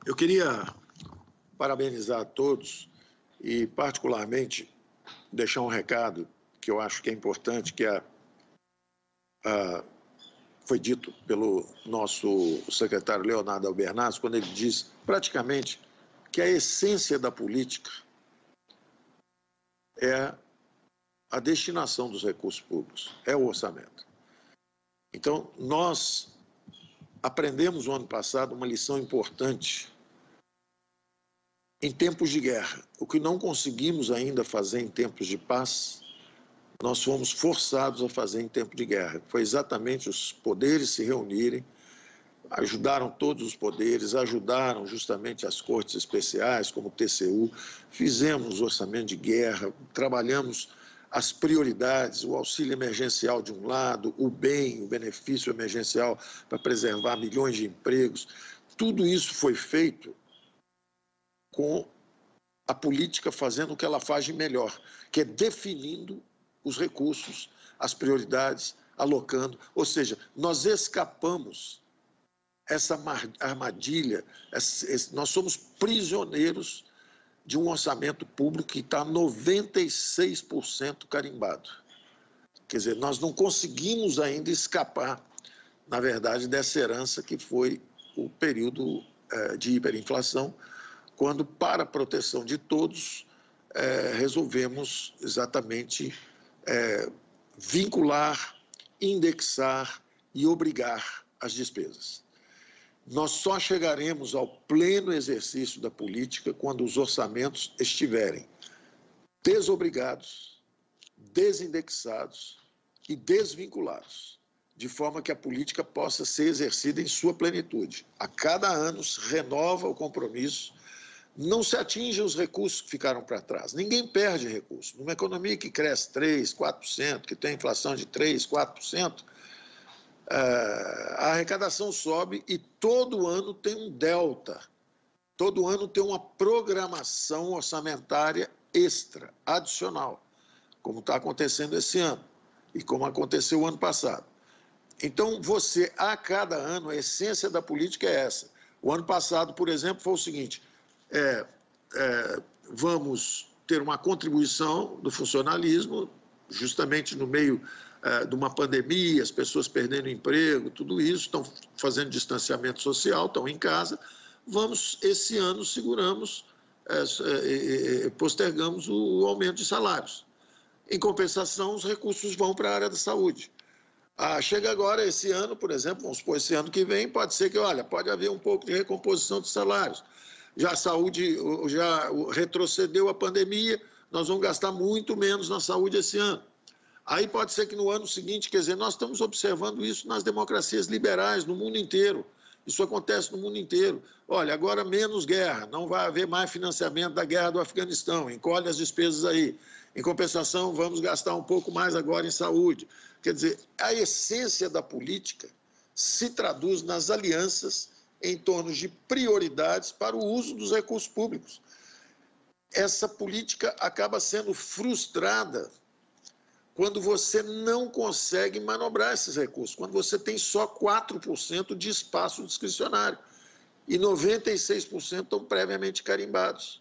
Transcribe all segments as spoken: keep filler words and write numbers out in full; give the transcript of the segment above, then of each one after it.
Eu queria parabenizar a todos e, particularmente, deixar um recado que eu acho que é importante, que é, a, foi dito pelo nosso secretário Leonardo Albernaz, quando ele diz, praticamente, que a essência da política é a destinação dos recursos públicos, é o orçamento. Então, nós aprendemos no ano passado uma lição importante em tempos de guerra. O que não conseguimos ainda fazer em tempos de paz, nós fomos forçados a fazer em tempo de guerra. Foi exatamente os poderes se reunirem, ajudaram todos os poderes, ajudaram justamente as cortes especiais, como o T C U, fizemos orçamento de guerra, trabalhamos as prioridades, o auxílio emergencial de um lado, o bem, o benefício emergencial para preservar milhões de empregos. Tudo isso foi feito com a política fazendo o que ela faz de melhor, que é definindo os recursos, as prioridades, alocando. Ou seja, nós escapamos essa armadilha, nós somos prisioneiros de um orçamento público que está noventa e seis por cento carimbado. Quer dizer, nós não conseguimos ainda escapar, na verdade, dessa herança que foi o período eh, de hiperinflação, quando, para a proteção de todos, eh, resolvemos exatamente eh, vincular, indexar e obrigar as despesas. Nós só chegaremos ao pleno exercício da política quando os orçamentos estiverem desobrigados, desindexados e desvinculados, de forma que a política possa ser exercida em sua plenitude. A cada ano se renova o compromisso, não se atingem os recursos que ficaram para trás. Ninguém perde recurso. Numa economia que cresce três, quatro por cento, que tem inflação de três, quatro por cento, a arrecadação sobe e todo ano tem um delta, todo ano tem uma programação orçamentária extra, adicional, como está acontecendo esse ano e como aconteceu o ano passado. Então, você, a cada ano, a essência da política é essa. O ano passado, por exemplo, foi o seguinte, é, é, vamos ter uma contribuição do funcionalismo, justamente no meio de uma pandemia, as pessoas perdendo emprego, tudo isso, estão fazendo distanciamento social, estão em casa. Vamos, esse ano, seguramos, é, é, postergamos o aumento de salários. Em compensação, os recursos vão para a área da saúde. Ah, chega agora, esse ano, por exemplo, vamos supor, esse ano que vem, pode ser que, olha, pode haver um pouco de recomposição de salários. Já a saúde já retrocedeu a pandemia, nós vamos gastar muito menos na saúde esse ano. Aí pode ser que no ano seguinte, quer dizer, nós estamos observando isso nas democracias liberais, no mundo inteiro. Isso acontece no mundo inteiro. Olha, agora menos guerra, não vai haver mais financiamento da guerra do Afeganistão, encolhe as despesas aí. Em compensação, vamos gastar um pouco mais agora em saúde. Quer dizer, a essência da política se traduz nas alianças em torno de prioridades para o uso dos recursos públicos. Essa política acaba sendo frustrada quando você não consegue manobrar esses recursos, quando você tem só quatro por cento de espaço discricionário e noventa e seis por cento estão previamente carimbados.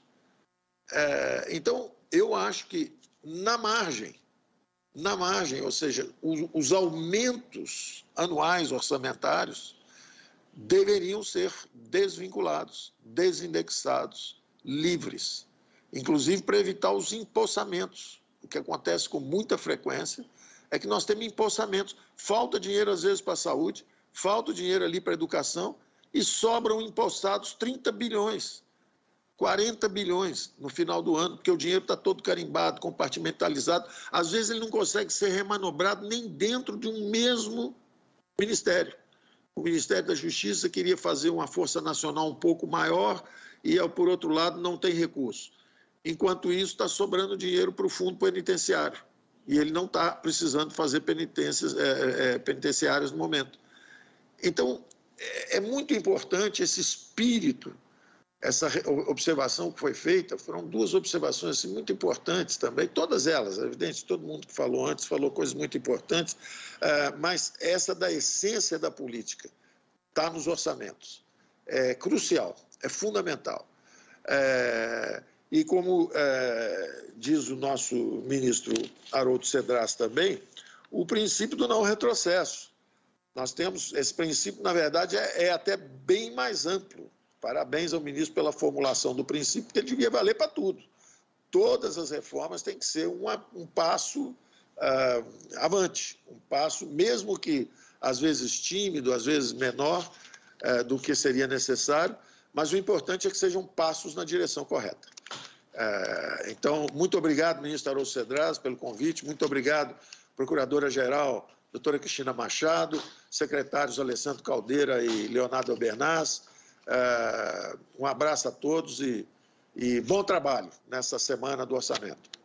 É, então, eu acho que na margem, na margem, ou seja, os, os aumentos anuais orçamentários deveriam ser desvinculados, desindexados, livres, inclusive para evitar os empossamentos. O que acontece com muita frequência é que nós temos empossamentos, falta dinheiro às vezes para a saúde, falta dinheiro ali para a educação e sobram empossados trinta bilhões, quarenta bilhões no final do ano, porque o dinheiro está todo carimbado, compartimentalizado. Às vezes ele não consegue ser remanobrado nem dentro de um mesmo ministério. O Ministério da Justiça queria fazer uma força nacional um pouco maior e, por outro lado, não tem recurso. Enquanto isso, está sobrando dinheiro para o fundo penitenciário. E ele não está precisando fazer penitências, é, é, penitenciárias no momento. Então, é, é muito importante esse espírito, essa observação que foi feita. Foram duas observações assim, muito importantes também, todas elas, é evidente, todo mundo que falou antes falou coisas muito importantes, é, mas essa da essência da política está nos orçamentos. É crucial. é fundamental. É, e como é, diz o nosso ministro Haroldo Cedras também, o princípio do não retrocesso. Nós temos, esse princípio, na verdade, é, é até bem mais amplo. Parabéns ao ministro pela formulação do princípio, porque ele devia valer para tudo. Todas as reformas têm que ser uma, um passo uh, avante, um passo, mesmo que às vezes tímido, às vezes menor uh, do que seria necessário, mas o importante é que sejam passos na direção correta. Uh, então, muito obrigado, ministro Haroldo Cedras, pelo convite, muito obrigado, procuradora-geral, doutora Cristina Machado, secretários Alessandro Caldeira e Leonardo Albernaz. Uh, um abraço a todos e, e bom trabalho nessa semana do orçamento.